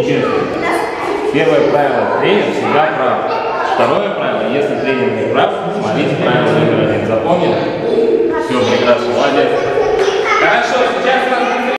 честно. Первое правило: тренер всегда прав. Второе правило: если тренер не прав, смотрите правило номер 1. Запомнили?